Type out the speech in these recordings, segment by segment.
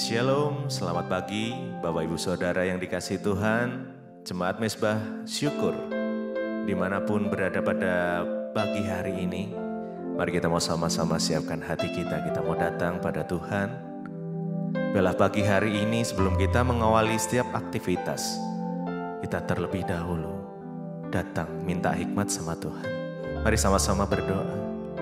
Shalom, selamat pagi Bapak Ibu Saudara yang dikasihi Tuhan, Jemaat Mezbah Syukur. Dimanapun berada pada pagi hari ini, mari kita mau sama-sama siapkan hati kita mau datang pada Tuhan. Biarlah pagi hari ini sebelum kita mengawali setiap aktivitas, kita terlebih dahulu datang minta hikmat sama Tuhan. Mari sama-sama berdoa.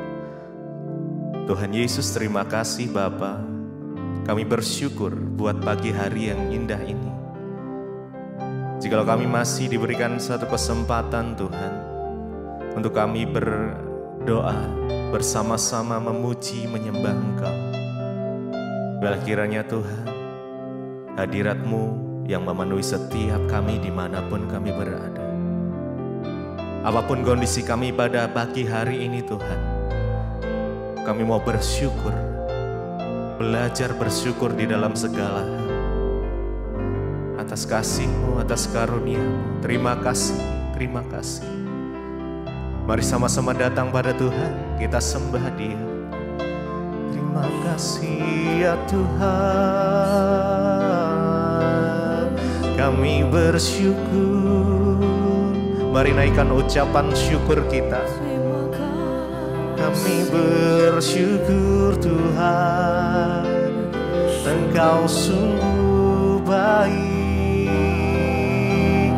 Tuhan Yesus, terima kasih Bapa. Kami bersyukur buat pagi hari yang indah ini. Jikalau kami masih diberikan satu kesempatan Tuhan, untuk kami berdoa bersama-sama memuji menyembah Engkau. Biarlah kiranya Tuhan, hadirat-Mu yang memenuhi setiap kami dimanapun kami berada. Apapun kondisi kami pada pagi hari ini Tuhan, kami mau bersyukur, belajar bersyukur di dalam segala hal. Atas kasih-Mu, atas karunia-Mu, terima kasih, terima kasih. Mari sama-sama datang pada Tuhan, kita sembah Dia. Terima kasih ya Tuhan, kami bersyukur. Mari naikkan ucapan syukur kita. Kami bersyukur Tuhan, Engkau sungguh baik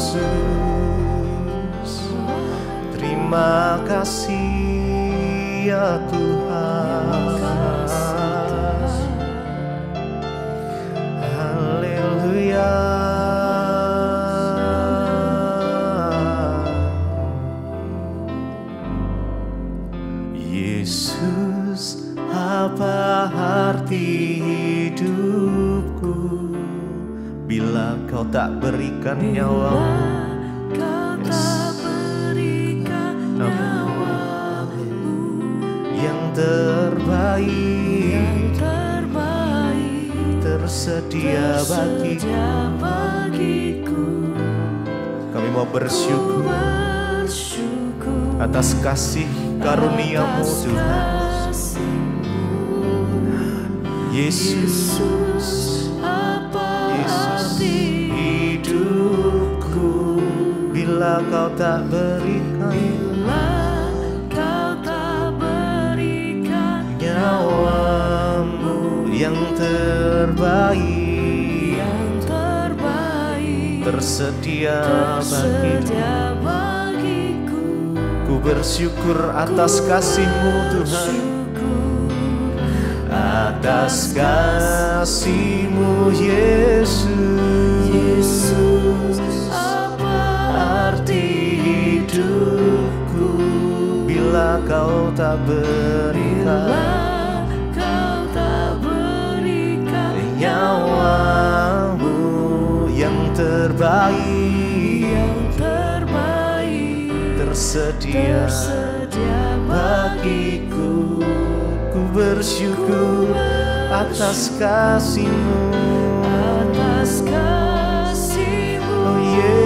Yesus. Terima kasih ya Tuhan. Haleluya. Yesus, apa arti hidupku bila Kau tak berikan nyawa? Yang terbaik tersedia bagiku. Kami mau bersyukur atas kasih karunia-Mu Tuhan. Yesus, Yesus, hidupku bila Kau tak berikan nyawa-Mu yang terbaik tersedia bagiku. Ku bersyukur atas kasih-Mu Tuhan, atas kasih-Mu Yesus. Apa arti hidupku bila Kau tak berikan nyawa-Mu yang terbaik tersedia bagiku. Ku bersyukur atas kasih-Mu, oh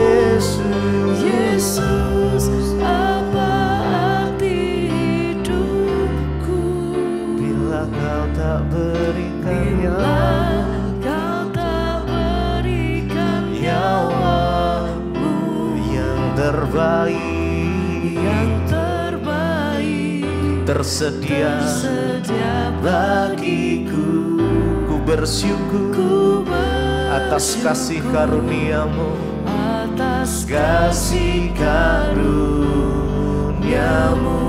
Yesus. Apa arti hidupku bila Kau tak berikan nyawa-Mu yang terbaik tersedia bagiku. Ku bersyukur atas kasih karunia-Mu, atas kasih karunia-Mu.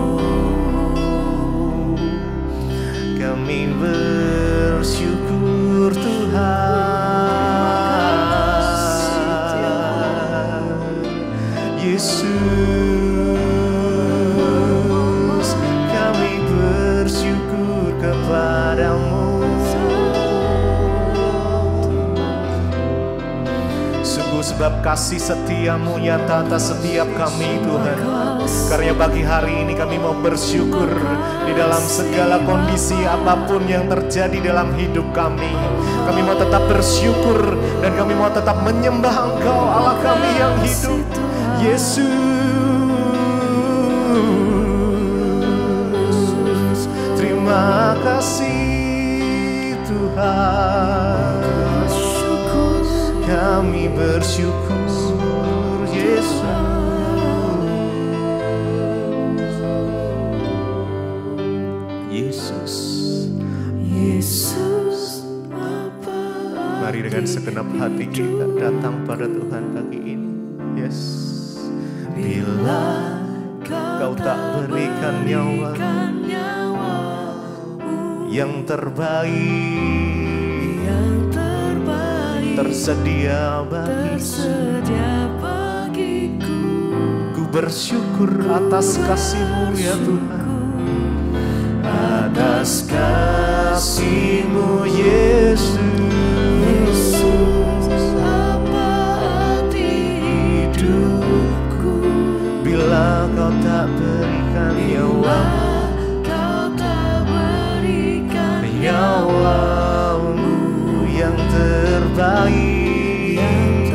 Kami bersyukur Tuhan. Yesus, kami bersyukur kepada-Mu. Sungguh sebab kasih setia-Mu nyata atas setiap kami Tuhan. Karena pagi hari ini kami mau bersyukur di dalam segala kondisi apapun yang terjadi dalam hidup kami. Kami mau tetap bersyukur dan kami mau tetap menyembah Engkau Allah kami yang hidup. Yesus, terima kasih Tuhan. bersyukur Yesus. Yesus, mari dengan segenap hati kita datang pada Tuhan pagi ini. Yes. Bila kau tak berikan nyawa yang terbaik, tersedia bagiku. Ku bersyukur atas kasih-Mu ya Tuhan, atas kasih-Mu Yesus, apa arti hidupku bila kau tak berikan nyawa-Mu yang terbaik,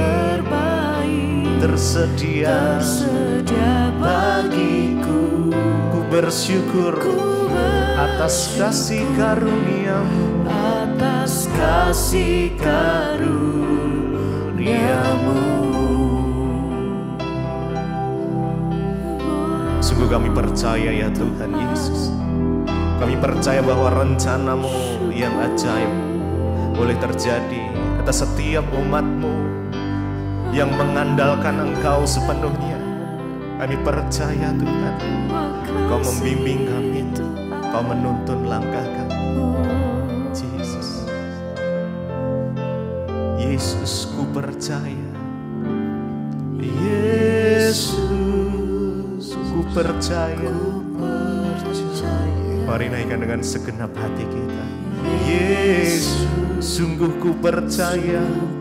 tersedia bagiku. Ku bersyukur atas kasih karunia-Mu, atas kasih karunia-Mu. Sungguh kami percaya ya Tuhan Yesus, kami percaya bahwa rencana-Mu yang ajaib boleh terjadi atas setiap umat-Mu yang mengandalkan Engkau sepenuhnya. Kami percaya Tuhan, Kau membimbing kami, Kau menuntun langkah kami. Yesus, Yesus ku percaya. Yesus ku percaya. Mari naikkan dengan segenap hati kita. Yesus, sungguh ku percaya.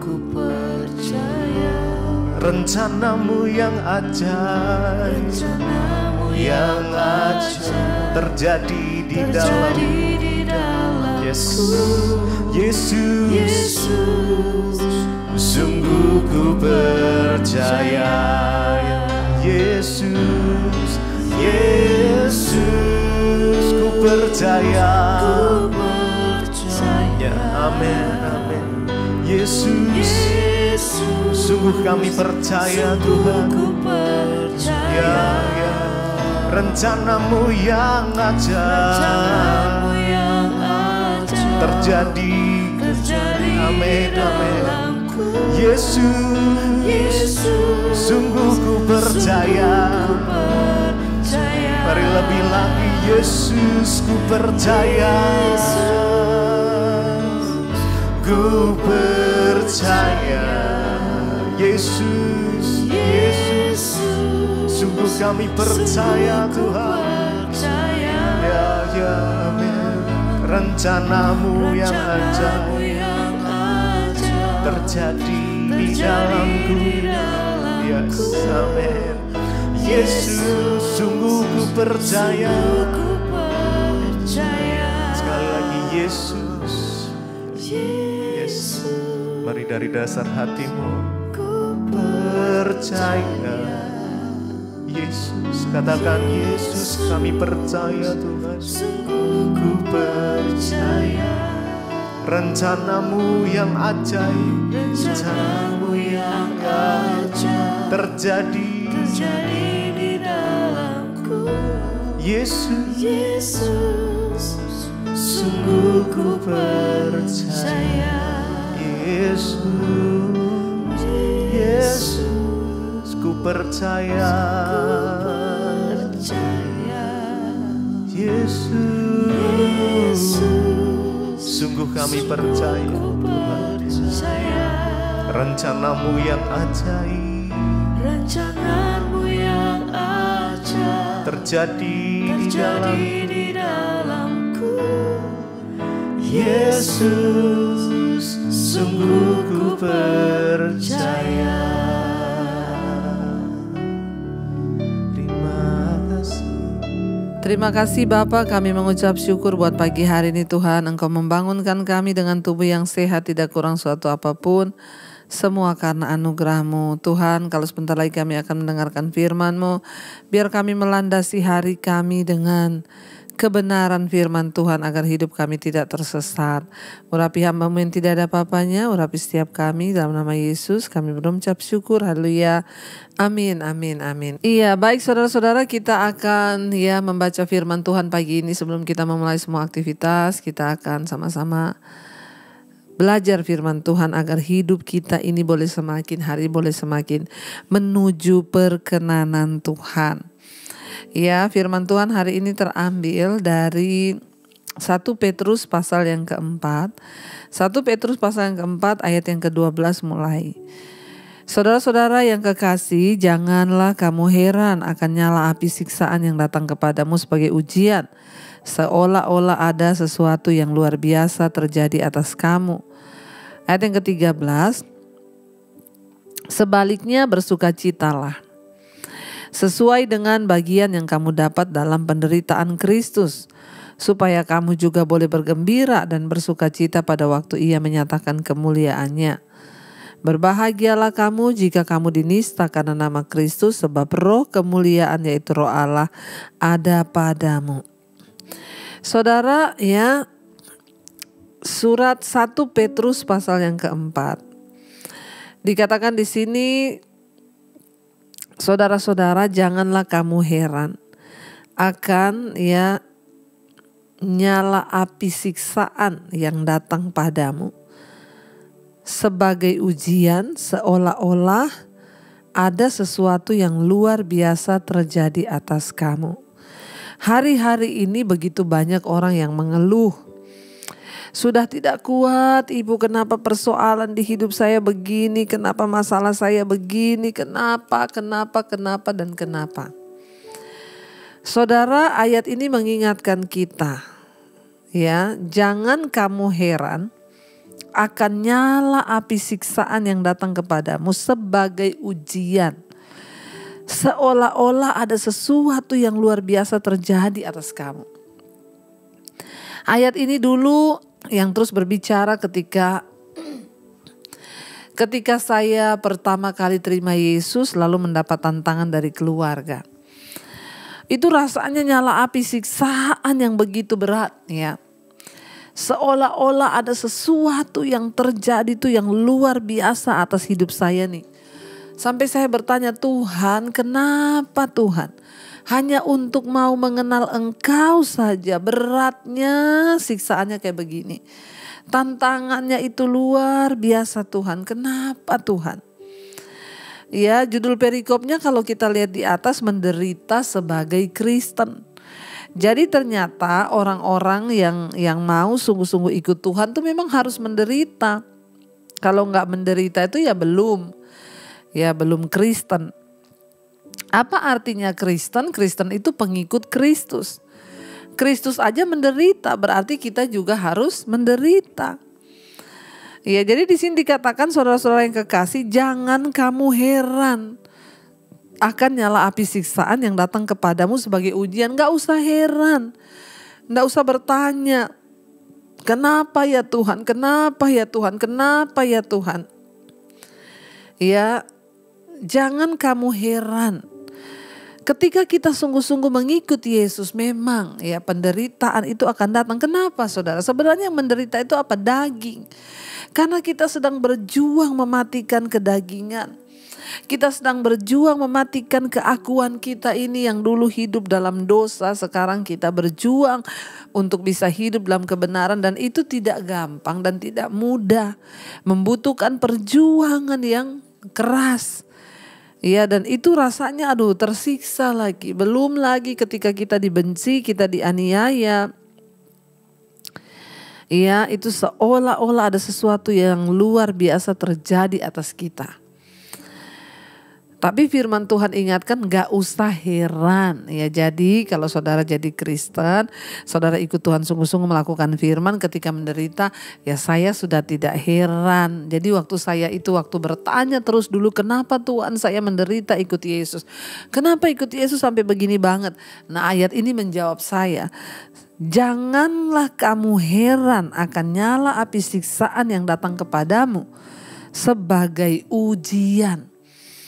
Rencana-Mu yang ajaib, yang ajaib terjadi di dalam Yesus. Yesus, sungguh ku percaya. Yesus, Yesus ku percaya. Ya, amin, amin. Yesus, sungguh kami percaya Tuhan. Ya, ya. Rencana-Mu yang ajaib terjadi. Amin, amin. Yesus, sungguh ku percaya. Mari lebih lagi. Yesus, ku percaya. Ku percaya. Yesus, Yesus, sungguh kami percaya Tuhan. Ya, ya, amin. Rencana-Mu yang ajaib terjadi di dalamku. Yes, amin. Yesus, sungguh ku percaya. Sekali lagi Yesus, Yesus. Mari dari dasar hatimu percaya. Yesus, katakan Yesus, kami percaya Tuhan. Ku percaya. Rencana-Mu yang ajaib, rencana-Mu yang ajaib terjadi di dalamku. Yesus, sungguh ku percaya. Yesus, ku percaya. Yesus, sungguh kami percaya Tuhan. Rencana-Mu yang ajaib, rencana-Mu yang ajaib terjadi di dalamku. Yesus, sungguh ku percaya. Terima kasih Bapa, kami mengucap syukur buat pagi hari ini Tuhan. Engkau membangunkan kami dengan tubuh yang sehat, tidak kurang suatu apapun. Semua karena anugerah-Mu Tuhan. Kalau sebentar lagi kami akan mendengarkan firman-Mu, biar kami melandasi hari kami dengan kebenaran firman Tuhan agar hidup kami tidak tersesat. Urapi hamba-Mu yang tidak ada apa-apanya, urapi setiap kami dalam nama Yesus. Kami berucap syukur, haleluya, amin, amin, amin. Iya, baik saudara-saudara, kita akan membaca firman Tuhan pagi ini. Sebelum kita memulai semua aktivitas, kita akan sama-sama belajar firman Tuhan agar hidup kita ini boleh semakin hari boleh semakin menuju perkenanan Tuhan. Ya, firman Tuhan hari ini terambil dari 1 Petrus pasal yang keempat. 1 Petrus pasal yang keempat ayat yang ke-12 mulai. Saudara-saudara yang kekasih, janganlah kamu heran akan nyala api siksaan yang datang kepadamu sebagai ujian, seolah-olah ada sesuatu yang luar biasa terjadi atas kamu. Ayat yang ke-13, sebaliknya bersukacitalah, sesuai dengan bagian yang kamu dapat dalam penderitaan Kristus, supaya kamu juga boleh bergembira dan bersukacita pada waktu Ia menyatakan kemuliaannya. Berbahagialah kamu jika kamu dinista karena nama Kristus, sebab roh kemuliaan yaitu roh Allah ada padamu. Saudara, surat 1 Petrus pasal yang keempat. Dikatakan di sini, saudara-saudara, janganlah kamu heran akan nyala api siksaan yang datang padamu sebagai ujian, seolah-olah ada sesuatu yang luar biasa terjadi atas kamu. Hari-hari ini begitu banyak orang yang mengeluh. Sudah tidak kuat, Ibu, kenapa persoalan di hidup saya begini, kenapa masalah saya begini, kenapa. Saudara, ayat ini mengingatkan kita, jangan kamu heran akan nyala api siksaan yang datang kepadamu sebagai ujian, seolah-olah ada sesuatu yang luar biasa terjadi atas kamu. Ayat ini dulu yang terus berbicara ketika saya pertama kali terima Yesus lalu mendapat tantangan dari keluarga. Itu rasanya nyala api siksaan yang begitu berat, seolah-olah ada sesuatu yang terjadi tuh yang luar biasa atas hidup saya nih. Sampai saya bertanya, Tuhan, kenapa Tuhan? Hanya untuk mau mengenal Engkau saja beratnya siksaannya kayak begini. Tantangannya itu luar biasa Tuhan. Kenapa Tuhan? Judul perikopnya kalau kita lihat di atas, menderita sebagai Kristen. Jadi ternyata orang-orang yang mau sungguh-sungguh ikut Tuhan tuh memang harus menderita. Kalau nggak menderita itu belum Kristen. Apa artinya Kristen? Kristen itu pengikut Kristus. Kristus aja menderita, berarti kita juga harus menderita. Jadi di sini dikatakan, saudara-saudara yang kekasih, jangan kamu heran akan nyala api siksaan yang datang kepadamu sebagai ujian. Gak usah heran, gak usah bertanya, kenapa ya Tuhan, kenapa ya Tuhan, kenapa ya Tuhan. Jangan kamu heran. Ketika kita sungguh-sungguh mengikuti Yesus, memang penderitaan itu akan datang. Kenapa saudara? Sebenarnya yang menderita itu apa? Daging. Karena kita sedang berjuang mematikan kedagingan. Kita sedang berjuang mematikan keakuan kita ini yang dulu hidup dalam dosa. Sekarang kita berjuang untuk bisa hidup dalam kebenaran. Dan itu tidak gampang dan tidak mudah. Membutuhkan perjuangan yang keras. Dan itu rasanya tersiksa lagi. Belum lagi ketika kita dibenci, kita dianiaya. Itu seolah-olah ada sesuatu yang luar biasa terjadi atas kita. Tapi firman Tuhan ingatkan gak usah heran. Jadi kalau saudara jadi Kristen, saudara ikut Tuhan sungguh-sungguh melakukan firman, ketika menderita, saya sudah tidak heran. Jadi waktu saya bertanya terus dulu, kenapa Tuhan saya menderita ikut Yesus? Kenapa ikut Yesus sampai begini banget? Nah, ayat ini menjawab saya. Janganlah kamu heran akan nyala api siksaan yang datang kepadamu sebagai ujian.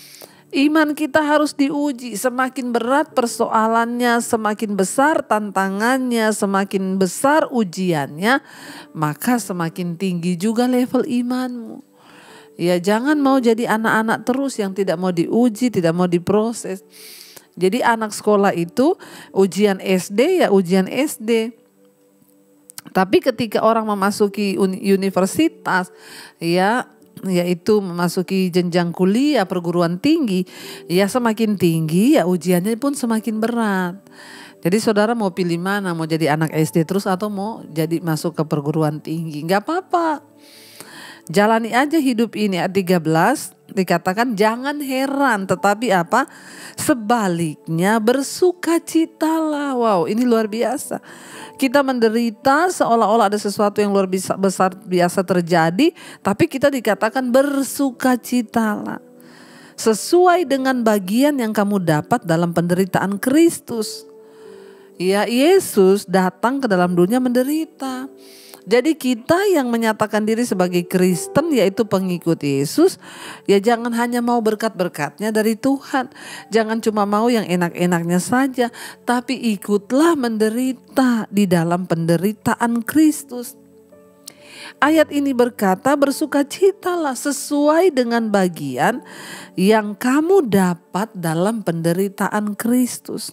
Iman kita harus diuji. Semakin berat persoalannya, semakin besar tantangannya, semakin besar ujiannya, maka semakin tinggi juga level imanmu. Ya, jangan mau jadi anak-anak terus yang tidak mau diuji, tidak mau diproses. Jadi anak sekolah itu ujian SD ya ujian SD. Tapi ketika orang memasuki universitas, ya, yaitu memasuki jenjang kuliah perguruan tinggi, ya semakin tinggi ya ujiannya pun semakin berat. Jadi saudara mau pilih mana, mau jadi anak SD terus atau mau jadi masuk ke perguruan tinggi? Gak apa-apa, jalani aja hidup ini. Ayat 13 dikatakan jangan heran, tetapi apa? Sebaliknya bersukacitalah. Wow, ini luar biasa. Kita menderita seolah-olah ada sesuatu yang luar biasa terjadi, tapi kita dikatakan bersukacitalah. Sesuai dengan bagian yang kamu dapat dalam penderitaan Kristus. Ya, Yesus datang ke dalam dunia menderita. Jadi kita yang menyatakan diri sebagai Kristen, yaitu pengikut Yesus, ya jangan hanya mau berkat-berkatnya dari Tuhan. Jangan cuma mau yang enak-enaknya saja, tapi ikutlah menderita di dalam penderitaan Kristus. Ayat ini berkata bersukacitalah sesuai dengan bagian yang kamu dapat dalam penderitaan Kristus.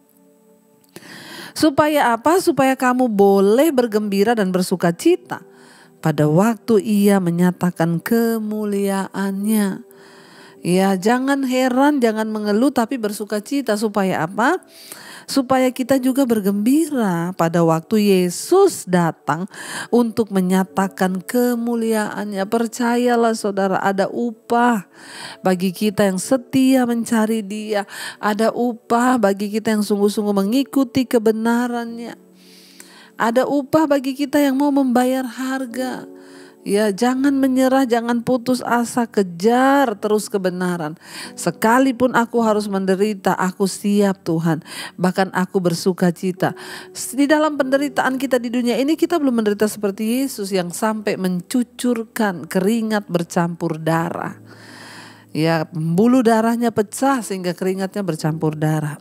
Supaya apa? Supaya kamu boleh bergembira dan bersukacita pada waktu Ia menyatakan kemuliaannya. Ya, jangan heran, jangan mengeluh, tapi bersukacita. Supaya apa? Supaya kita juga bergembira pada waktu Yesus datang untuk menyatakan kemuliaannya. Percayalah saudara, ada upah bagi kita yang setia mencari Dia. Ada upah bagi kita yang sungguh-sungguh mengikuti kebenarannya. Ada upah bagi kita yang mau membayar harga. Ya, jangan menyerah, jangan putus asa, kejar terus kebenaran. Sekalipun aku harus menderita, aku siap Tuhan. Bahkan aku bersukacita. Di dalam penderitaan kita di dunia ini, kita belum menderita seperti Yesus yang sampai mencucurkan keringat bercampur darah. Ya, pembuluh darahnya pecah sehingga keringatnya bercampur darah.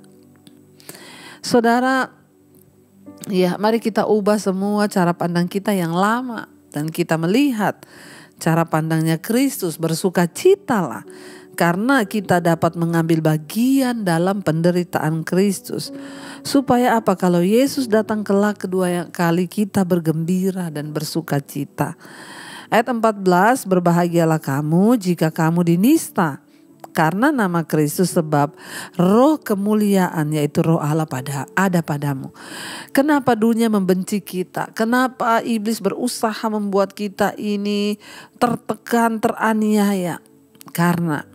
Saudara, ya mari kita ubah semua cara pandang kita yang lama. Dan kita melihat cara pandangnya Kristus. Bersukacitalah karena kita dapat mengambil bagian dalam penderitaan Kristus. Supaya apa? Kalau Yesus datang kelak kedua kali, kita bergembira dan bersukacita. Ayat 14, berbahagialah kamu jika kamu dinista karena nama Kristus, sebab roh kemuliaan yaitu roh Allah ada padamu. Kenapa dunia membenci kita? Kenapa iblis berusaha membuat kita ini tertekan, teraniaya? Karena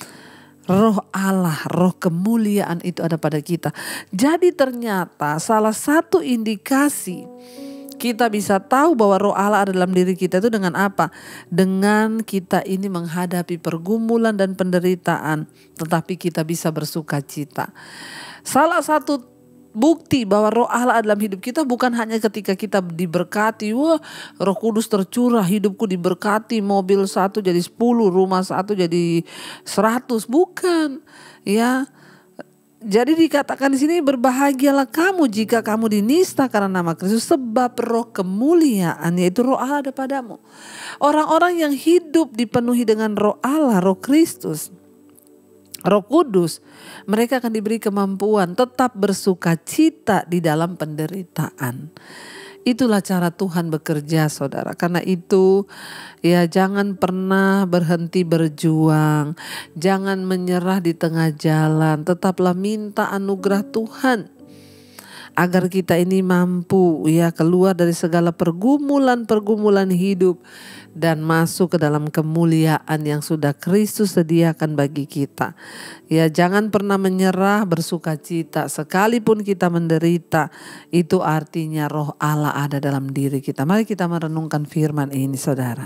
roh Allah, roh kemuliaan itu ada pada kita. Jadi ternyata salah satu indikasi kita bisa tahu bahwa roh Allah ada dalam diri kita itu dengan apa? Dengan kita ini menghadapi pergumulan dan penderitaan, tetapi kita bisa bersukacita. Salah satu bukti bahwa roh Allah ada dalam hidup kita bukan hanya ketika kita diberkati, wah Roh Kudus tercurah, hidupku diberkati, mobil 1 jadi 10, rumah 1 jadi 100, bukan. Ya. Jadi dikatakan di sini, berbahagialah kamu jika kamu dinista karena nama Kristus, sebab roh kemuliaan yaitu roh Allah ada padamu. Orang-orang yang hidup dipenuhi dengan roh Allah, roh Kristus, Roh Kudus, mereka akan diberi kemampuan tetap bersukacita di dalam penderitaan. Itulah cara Tuhan bekerja saudara. Karena itu ya jangan pernah berhenti berjuang. Jangan menyerah di tengah jalan. Tetaplah minta anugerah Tuhan. Agar kita ini mampu ya keluar dari segala pergumulan hidup. Dan masuk ke dalam kemuliaan yang sudah Kristus sediakan bagi kita. Ya jangan pernah menyerah, bersukacita. Sekalipun kita menderita, itu artinya roh Allah ada dalam diri kita. Mari kita merenungkan firman ini saudara.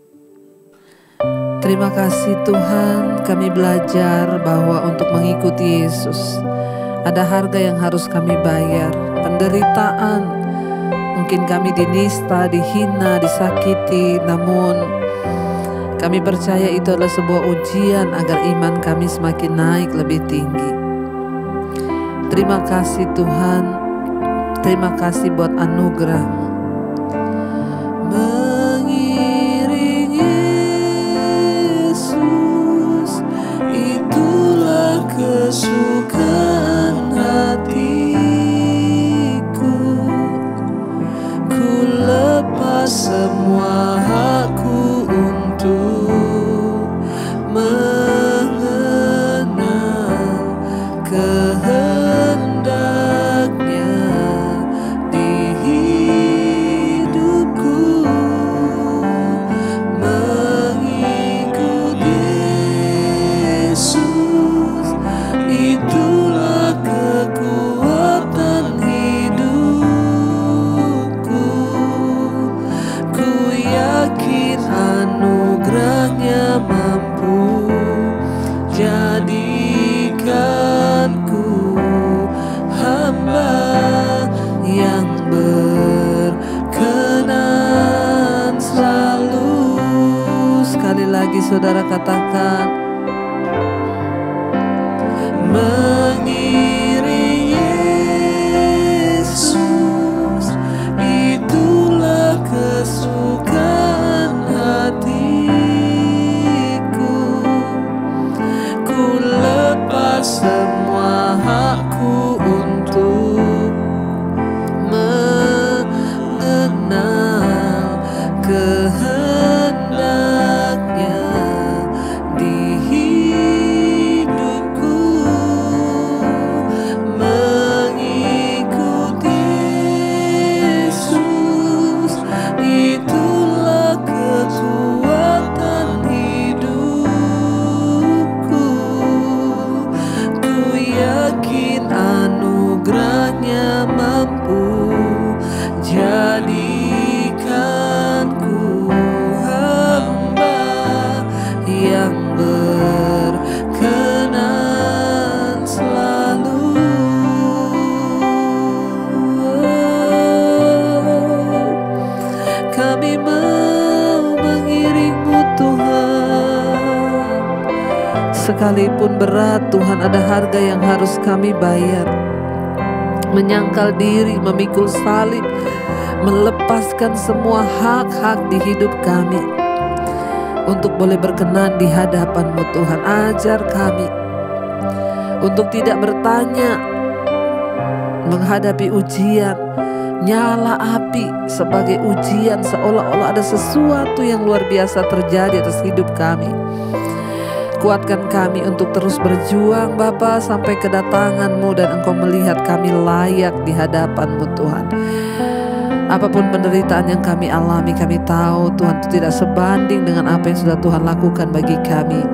Terima kasih Tuhan, kami belajar bahwa untuk mengikuti Yesus ada harga yang harus kami bayar. Penderitaan. Mungkin kami dinista, dihina, disakiti, namun Kami percaya itu adalah sebuah ujian agar iman kami semakin naik lebih tinggi. Terima kasih Tuhan, terima kasih buat anugerah-Mu. Mengiring Yesus, itulah kesukaan hatiku. Ku lepas semua hakku untuk mengenal kehendaknya di hidupku. Mengikut Yesus, itulah kekuatan hidupku. Ku yakin anugerahnya mampu jadikanku hamba yang berkenan selalu. Sekali lagi saudara katakan, mengiring Yesus, itulah kesukaan hatiku. Ku lepas semua hakku untuk mengenal kehendaknya di hidupku. Mengikut Yesus, itulah kekuatan hidupku. Ku yakin anugerahnya mampu jadikanku hamba yang berkenan selalu. Kami mau mengiring-Mu Tuhan. Sekalipun berat Tuhan, ada harga yang harus kami bayar. Menyangkal diri, memikul salib, melepaskan semua hak-hak di hidup kami untuk boleh berkenan di hadapan-Mu Tuhan. Ajar kami untuk tidak bertanya menghadapi ujian, nyala api sebagai ujian, seolah-olah ada sesuatu yang luar biasa terjadi atas hidup kami. Kuatkan kami untuk terus berjuang Bapa sampai kedatangan-Mu dan Engkau melihat kami layak di hadapan-Mu Tuhan. Apapun penderitaan yang kami alami, kami tahu Tuhan itu tidak sebanding dengan apa yang sudah Tuhan lakukan bagi kami.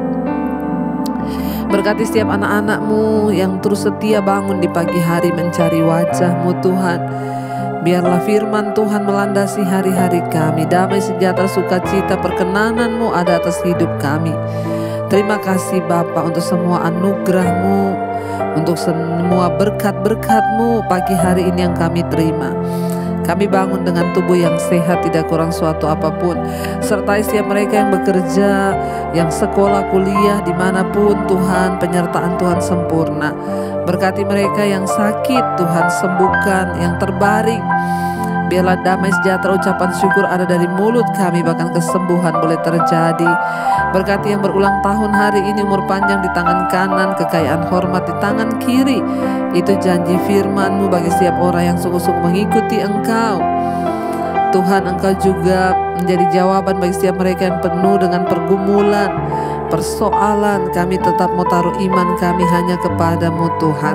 Berkati setiap anak-anak-Mu yang terus setia bangun di pagi hari mencari wajah-Mu Tuhan. Biarlah firman Tuhan melandasi hari-hari kami. Damai, sejahtera, sukacita, perkenanan-Mu ada atas hidup kami. Terima kasih Bapa untuk semua anugerah-Mu, untuk semua berkat-berkat-Mu pagi hari ini yang kami terima. Kami bangun dengan tubuh yang sehat, tidak kurang suatu apapun. Sertai setiap mereka yang bekerja, yang sekolah, kuliah, dimanapun Tuhan, penyertaan Tuhan sempurna. Berkati mereka yang sakit, Tuhan sembuhkan, yang terbaring. Biarlah damai, sejahtera, ucapan syukur ada dari mulut kami, bahkan kesembuhan boleh terjadi. Berkati yang berulang tahun hari ini, umur panjang di tangan kanan, kekayaan hormat di tangan kiri. Itu janji firman-Mu bagi setiap orang yang sungguh-sungguh mengikuti Engkau. Tuhan, Engkau juga menjadi jawaban bagi setiap mereka yang penuh dengan pergumulan, persoalan. Kami tetap mau taruh iman kami hanya kepada-Mu Tuhan.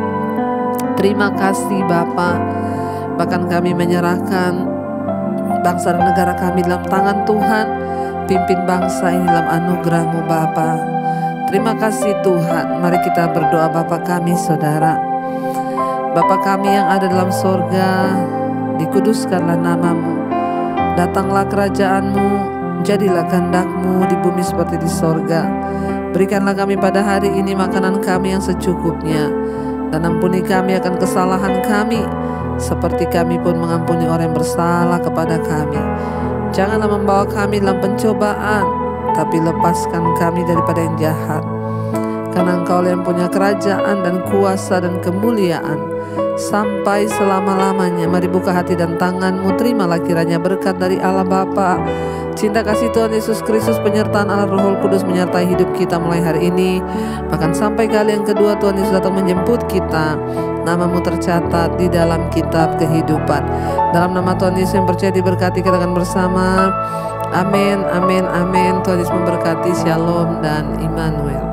Terima kasih Bapa. Bahkan kami menyerahkan bangsa dan negara kami dalam tangan Tuhan. Pimpin bangsa ini dalam anugerah-Mu Bapa. Terima kasih Tuhan. Mari kita berdoa. Bapa kami saudara, Bapa kami yang ada dalam sorga, dikuduskanlah nama-Mu. Datanglah kerajaan-Mu, jadilah kehendak-Mu di bumi seperti di sorga. Berikanlah kami pada hari ini makanan kami yang secukupnya, dan ampuni kami akan kesalahan kami, seperti kami pun mengampuni orang yang bersalah kepada kami. Janganlah membawa kami dalam pencobaan, tapi lepaskan kami daripada yang jahat. Karena Engkau yang punya kerajaan dan kuasa dan kemuliaan sampai selama-lamanya. Mari buka hati dan tanganmu, terimalah kiranya berkat dari Allah Bapa, cinta kasih Tuhan Yesus Kristus, penyertaan Allah Roh Kudus menyertai hidup kita mulai hari ini, bahkan sampai kali yang kedua Tuhan Yesus datang menjemput kita. Namamu tercatat di dalam kitab kehidupan. Dalam nama Tuhan Yesus yang percaya diberkati, kita akan bersama. Amin, amin, amin. Tuhan Yesus memberkati. Shalom dan Immanuel.